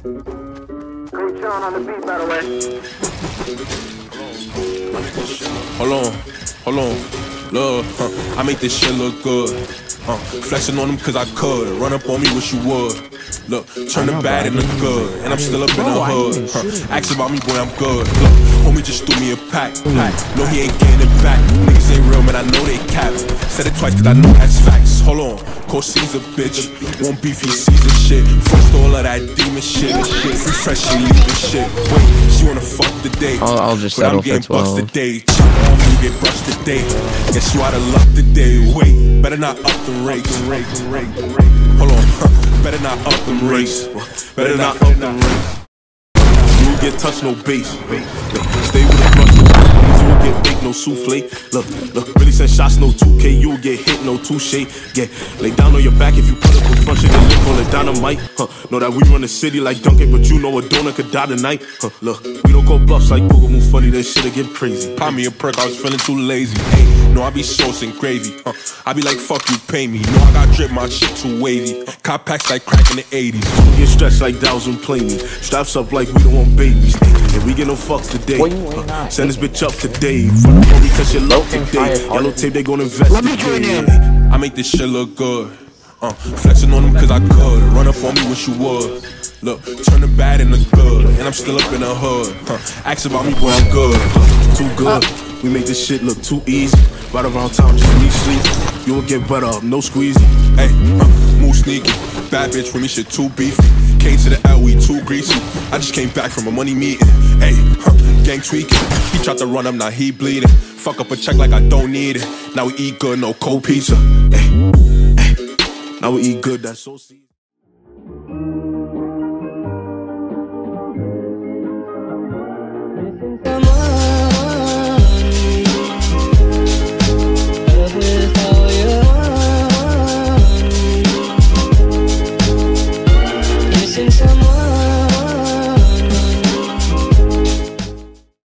Coach John on the beat, by the way. Hold on, look, I make this shit look good. Flexing on them cause I could. Run up on me, wish you would. Look, turn the bad into good, and I'm still up in the hood. Ask about me, boy, I'm good. Look, homie just threw me a pack. No, he ain't getting it back. Niggas ain't real, man, I know they cap. Said it twice cause I know that's facts. Hold on, Coach C's a bitch. Won't beef, he sees the shit. First all of that demon shit. Free fresh, she leaving shit. Wait, she wanna fuck the day. I'll just but settle I'm getting for 12. bucks today. Chop on you, get brushed today. Guess you out of luck today. Wait, better not up the race. Hold on, better not up the race. Better not up the race. You won't get touched, no bass. Stay with the brush, no you won't get baked, no souffle. Look, really send shots, no 2K. You will get hit, no touche. Yeah, lay down on your back if you put up in front. Shit, lick on the dynamite. Know that we run the city like Duncan, but you know a donor could die tonight. Look, we don't go bluffs like Google move funny, then shit'll get crazy. Pop me a perk, I was feeling too lazy. Hey, no, I be sauce and gravy. I be like, fuck you, pay me. No, I got drip, my shit too wavy. Cop packs like crack in the 80s. Get stretched like Dow's and play me. Straps up like we don't want babies. And we get no fucks today. Send this bitch up today. For the homie, touch your love today. Yellow tape, they gon' investigate. I make this shit look good. Flexing on them cause I could. Run up on me, wish you would. Look, turn the bad into good. And I'm still up in the hood. Ask about me, boy, I'm good. Too good. We make this shit look too easy. Right around town, just need sleep. You will get butter up, no squeezy. Hey, move sneaky. Bad bitch with me, shit too beefy. K to the L, we too greasy. I just came back from a money meeting. Hey, gang tweaking. He tried to run up, now he bleeding. Fuck up a check like I don't need it. Now we eat good, no cold pizza. Hey, now we eat good, that's so seasoned.